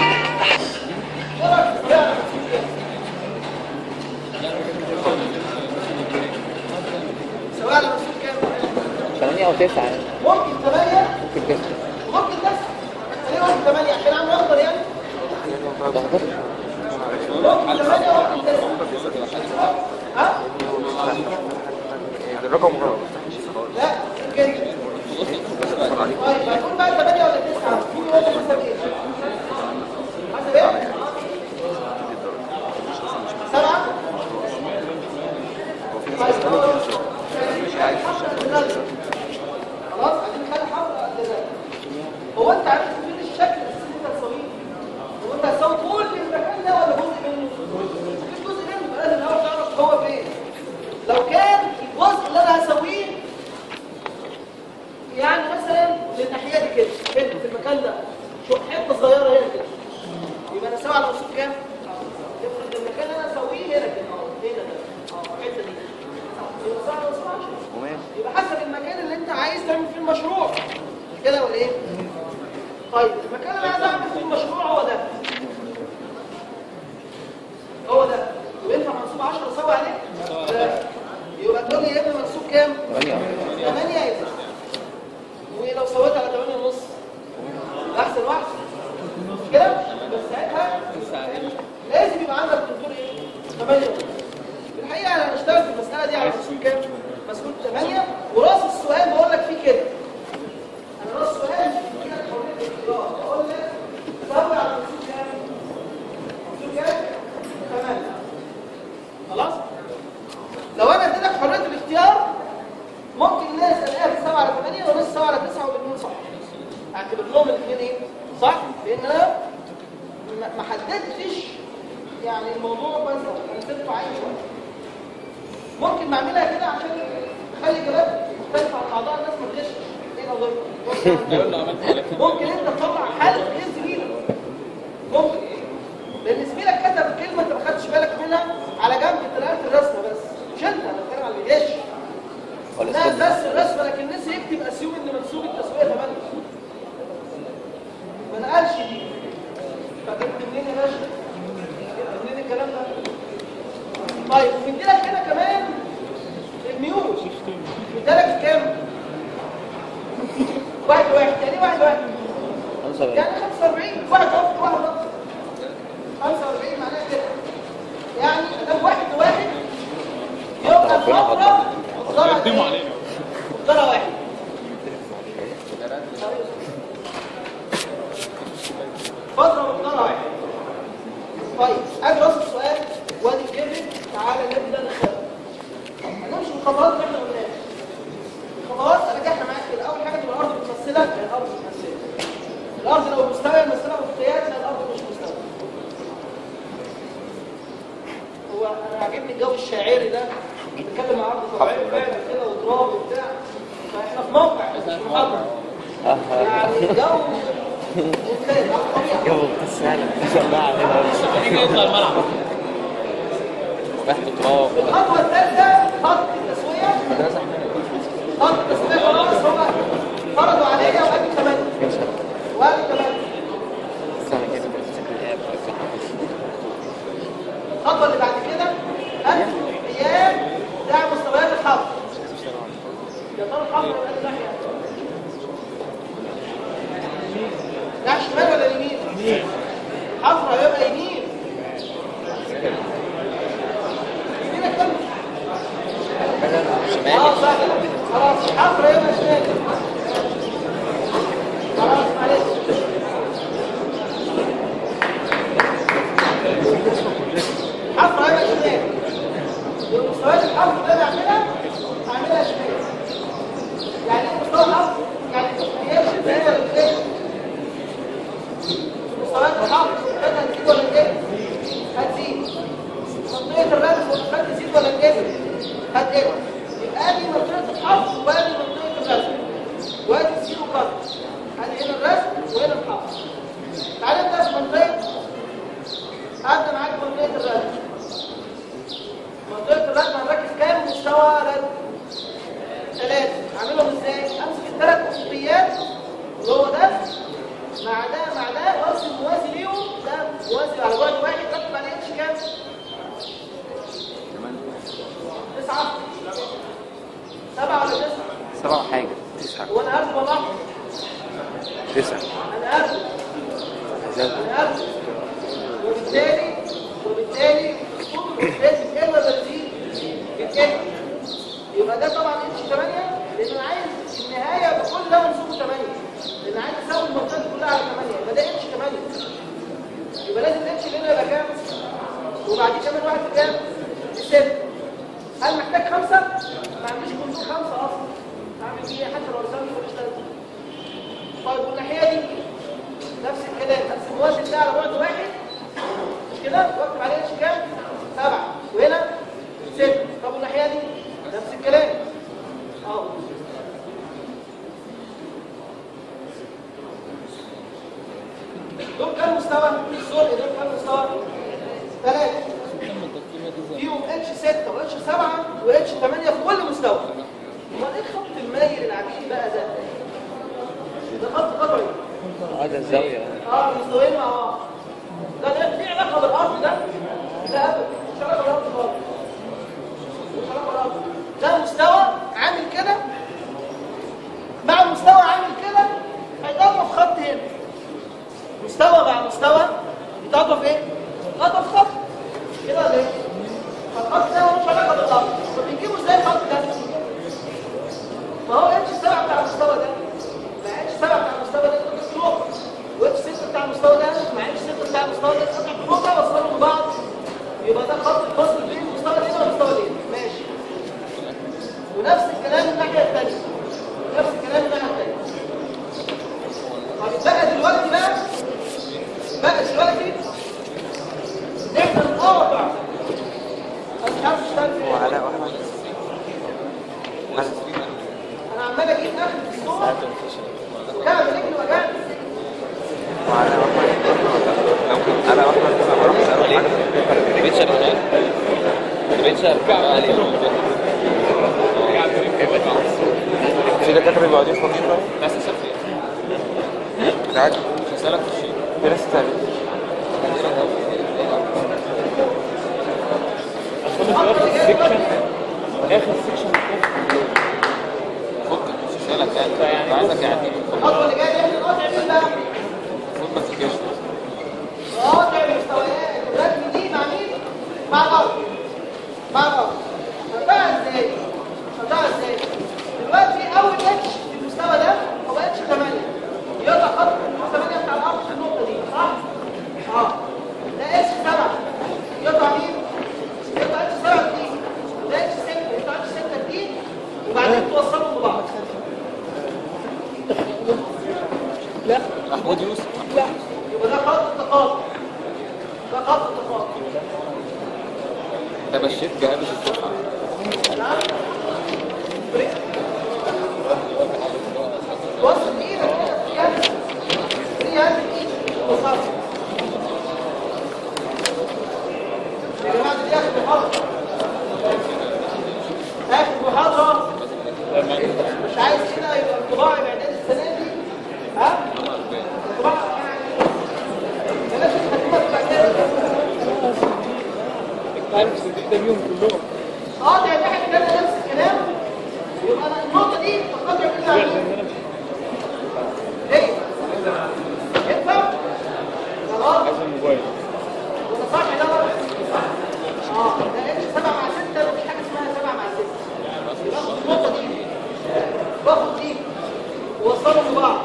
سواء على مسؤول كام؟ ثمانية أو تسعة. ممكن ثمانية ممكن تسعة. ممكن تسعة. ليه ممكن ثمانية؟ عشان عامل أخضر يعني؟ ما تقدرش. ها؟ الرقم غلط. لا كده. طيب هيكون بقى ثمانية ولا تسعة؟ مين هو حسب ايه؟ حسب ايه؟ سبعة؟ طيب خلاص عايزين نخلي حمراء قد ذلك. هو انت عارف فين الشكل الاساسي اللي انت هتسويه؟ هو انت هتسوي كل المكان ده ولا جزء منه؟ مش جزء منه، فلازم الاول تعرف هو فين. لو كان الجزء اللي انا هسويه يعني مثلا للناحيه دي كده، هنا في المكان ده شو حته صغيره هنا كده، يبقى انا اسوي على اصول كام؟ يفرض المكان اللي انا اسويه هنا كده اهو، هنا ده اه الحته دي يبقى اسوي على اصول عشرة. يبقى حسب المكان اللي انت عايز تعمل فيه المشروع كده ولا ايه؟ طيب المكان اللي انا عايز اعمل فيه المشروع هو ده، هو ده وينفع منصوب عشرة اسوي عليه؟ لا. يبقى تقول لي يا ابني منصوب كام؟ ثمانية يبقى. ولو سويت على ثمانية ونص احسن واحد كده، بس ساعتها لازم يبقى عندك دكتور ايه؟ ثمانية ونص. في الحقيقه انا هنشتغل في المساله دي على مسؤول كام؟ مسؤول ثمانية، وراس السؤال بقول لك فيه كده. انا راس السؤال كده حوالين الاختيار بقول لك سوي على مسؤول كام؟ مسؤول كام؟ ثمانية. خلاص؟ لو انا اديتك حريه الاختيار ممكن الناس الاقيها سبعة على ثمانية ونص سبعة على تسعة والاثنين صح. اعتبر لهم الاثنين ايه؟ صح؟ لان انا ما حددتش يعني الموضوع كويس قوي، انا سبته عايش شويه. ممكن بعملها كده عشان اخلي اجابات مختلفه عن بعضها، الناس ما تغشش. ايه نظرتك؟ ممكن انت تطلع حل غير زميلك. ممكن لان زميلك كتب كلمه انت ما خدتش بالك منها على جنب تلاقيها في الرسمه بس، مش انت، انا بتكلم على اللي غش. لا بس الرسمه لكن الناس يكتب اسيوم ان منسوب التسويه ثمانية. ما نقالش دي. فجبت منين يا باشا؟ جبت منين الكلام ده؟ طيب ومدي لك هنا كمان الميول. مديلك كام؟ واحد واحد، يعني واحد واحد. يعني خمسة وأربعين، واحد واحد واحد واحد. خمسة وأربعين معناها كده. يعني ادام واحد واحد يبقى الفترة قدموا علينا مقدرة واحد. فترة مقدرة واحد. طيب اجي راس السؤال وادي الجبل، تعالى نبدا نشتغل. هنمشي بالخطوات اللي احنا قلناها. الخطوات انا جاي معاك كده، اول حاجه تبقى الارض متمثله، هي الارض متمثله. الارض لو مستويه المساله بالقياس، لا الارض مش مستويه. هو انا عاجبني الجو الشاعري ده، بنتكلم مع ارض طبيعيه فعلا كده وتراب وبتاع، فاحنا في موقع مش في محاضره. يعني جو جو بتسهل الله علينا. نيجي نطلع الملعب تحت تراب. الخطوه الثالثه خط التسويه. خط التسويه خلاص هو فرضوا عليا وادي ثمانية وادي ثمانية. الخطوه اللي بعد كده هنفذ القيام بتاع مستويات الحفر. يا ترى الحفر يبقى ايه ناحيه؟ ناحيه الشمال ولا اليمين؟ الحفر هيبقى يمين. يمينك كم؟ شمال. اه صح. خلاص الحفر هيبقى شمال. خلاص معلش. الحفر هيبقى شمال. ومستويات الحفر اللي انا هعملها هعملها شمال. يعني ايه مستوى الحفر؟ يعني هي شمال ولا كده؟ مستويات الحفر هتزيد ولا تقل؟ هتزيد. منطقة الرمز والخط تزيد ولا تقل؟ هتقل. يبقى ادي منطقة الحفر وادي منطقة الرسم. وادي الزيرو كات. ادي هنا الرسم وهنا الحفر. تعالى نبدأ في منطقة، هبدأ معاك منطقة الرسم. منطقة الرسم هنركز كام مستوى رسم؟ ثلاثة. هعملهم ازاي؟ امسك الثلاث افقيات اللي هو ده مع ده مع ده وارسم موازي ليهم، ده موازي على بعد واحد، ركب عليه اتش كام؟ تسعة. سبعة ولا تسعة؟ سبعة حاجة تسعة. هو انا هرسم ولا احفظ؟ تسعة. انا هرسم. انا هرسم. وبالتالي بتقل ولا بتزيد؟ بتقل. يبقى ده طبعا اتش ثمانية، لان انا عايز النهايه بكل ده منسوبه ثمانية، لان عايز اساوي المنطقه كلها على ثمانية، يبقى ده اتش ثمانية. يبقى لازم الاتش اللي هنا يبقى كام؟ وبعدين كمان واحد بكام؟ ستة. هل محتاج خمسة؟ ما عنديش منسوب خمسة اصلا. اعمل فيه حتى لو رسمت مفيش ثلاثة. طيب والناحيه دي نفس الكلام، نفس الموازن ده على بعد واحد مش كده؟ واكتب عليه اتش كام؟ سبعة وهنا ستة. طب والناحيه دي نفس الكلام اهو. دول كام مستوى؟ سوري دول كام مستوى؟ ثلاثة. فيهم اتش ستة واتش سبعة واتش ثمانية في كل مستوى. امال ايه الخط المايل العجيب بقى ده؟ ده خط قطري. اه ده الزاوية. اه مستويين مع بعض. ده ده في علاقة بالارض ده؟ لا ابدا، مش علاقة بالارض خالص. مش علاقة بالارض. ده مستوى عامل كده مع مستوى عامل كده هيضرب في خط هنا. مستوى مع مستوى يتضرب ايه؟ يتضرب في خط. كده ولا ايه؟ فالخط ده ملوش علاقة بالارض. طب بنجيبه ازاي الخط ده؟ ما هو اتش سبعة بتاع المستوى ده مع اتش سبعة بتاع المستوى ده نقطة، واتش ستة بتاع المستوى ده مع اتش ستة بتاع المستوى ده قطع نقطة وصلوا لبعض. يبقى ده خط الفصل بين المستوى ده والمستوى ده. ماشي. ونفس الكلام الناحية الثانية. نفس الكلام الناحية الثانية. طب بقى دلوقتي بقى بقى دلوقتي نحن نقاطع. انا مش عارف اشتغل فين. وعلاء واحمد. انا عمال اجيب اخر الصوره كده رجلي وجعني. وعلاء واحمد لو كنت علاء واحمد مثلا بروح اساله حاجه في البيبر ريتشارد هناك ريتشارد عليه في دكاتره بيقعدوا يفهموا شويه. ناس سفرية ساعات مش هسألك في الشيء في ناس تانية. اخر سيكشن فكك مش هسألك يعني انت عايزك يعني الخطوه اللي جايه دي نقاطع مين بقى؟ فوق ما تفكرش نقاطع المستويات الرسم دي مع مين؟ مع بعض. مع بعض. هنطلع ازاي؟ هنطلع ازاي؟ دلوقتي اول اتش في المستوى ده هو اتش ثمانية. يقطع خط ثمانية بتاع الارض في النقطه دي صح؟ اه. ده اتش سبعة يقطع مين؟ يقطع اتش سبعة دي. ده اتش ستة يقطع اتش ستة دي وبعدين توصلهم ببعض. لا محمود يوسف لا يبقى ده خط التقاطع. ده خط التقاطع. انت مشيت جهابش الصفحة نعم. وصل ايدك كده في هذه الايد وصل. يا جماعه دي اخر محاضره. اخر محاضره. مش عايز كده يبقى الطباعه باعداد السنه دي. ها؟ الطباعه يعني بلاش الخدمه تبقى كده. عارف ستة يوم كلهم اه ده يبقى كده نفس الكلام. يبقى انا النقطه دي تقدر كده عليها. ليه؟ ينفع؟ خلاص؟ عايز الموبايل ولا صح ده؟ اه ده اتش سبعة مع ستة مفيش حاجه اسمها سبعة مع ستة. يبقى باخد النقطه دي باخد دي ووصلهم ببعض.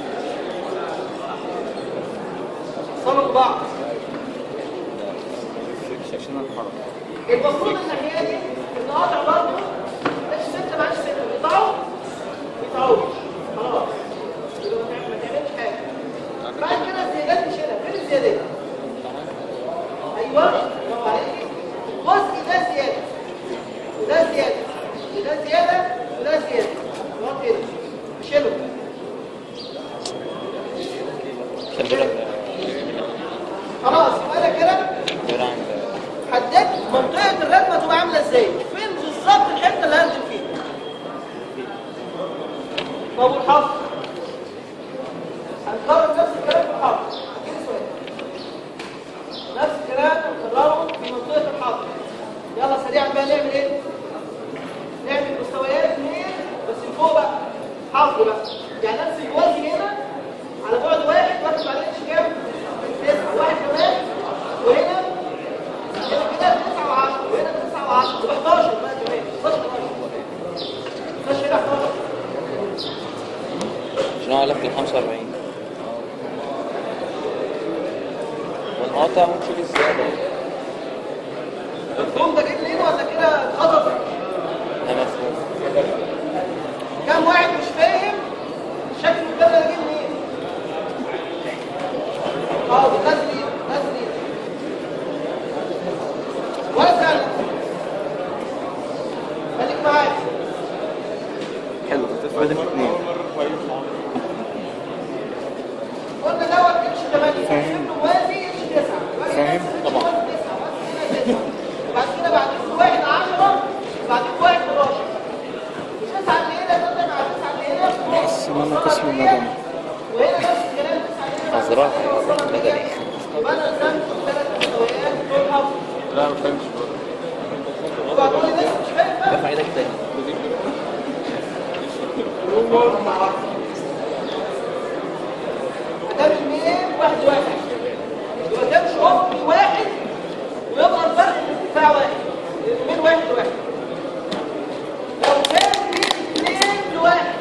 وصلهم ببعض. عشان الحركة المفروض الناحيه دي النقاطع برضه اتش ستة مع اتش ستة بيقطعوا بيقطعوا خلاص. يبقى ما تعملش حاجه. بعد كده الزيادات نشيلها. فين الزيادات؟ ايوه برافو عليك. الجزء ده زياده وده زياده وده زياده وده زياده. نقط كده نشيلهم. خلاص يبقى انا كده حددت منطقه الردمه تبقى عامله ازاي. فين بالظبط الحته اللي هنزل فيها؟ طب والحفر هنكرر نفس الكلام في الحفر. هديك سؤال نفس الكلام هنكرره في منطقه الحفر. يلا سريعا بقى نعمل ايه؟ نعمل مستويات اثنين بس من فوق بقى حفر بقى. يعني نفس الوزن هنا على بعد واحد واخد عليه اتش كام؟ تسعة. واحد كمان وهنا كده كده تسعة وعشرة. الفوم ده جه منين ولا كده اتخطف؟ ده مفهوم. كام واحد مش فاهم شكل الكلام ده جه منين؟ اه بتنزل نزل وزن خليك معايا. حلو بتفرق في اثنين. قلنا دوت اتش ثمانية فاهم موازي اتش تسعة فاهم طبعا. وبعد كده بعد واحد عشرة وبعد واحد حداشر تسعة اللي هنا تبدا مع تسعة اللي هنا بحس ان انا قسم المدني. وهنا نفس الكلام تسعة اللي هنا أزرار مدني. يبقى انا رسمت ثلاث مستويات دول حفظ. لا ما فهمتش برضه. وبعد كل الناس مش فاهم بقى رفع ايدك تاني. ده اثنين واحد واحد يبقى ده مش عمق واحد ويبقى الفرق في ارتفاع واحد من واحد لواحد. لو كان في اثنين لواحد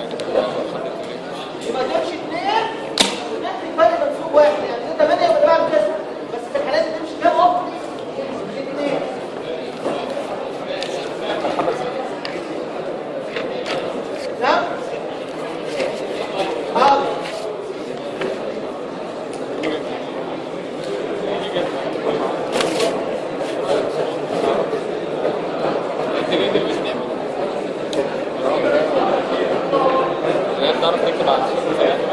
يبقى تمشي اثنين ونحكي فرق منسوب واحد يعني ده ثمانية يبقى بعد تسعة بس في الحالات دي تمشي كام عمق؟ اثنين. نعم؟ حاضر. تعرف تكتب على الشيء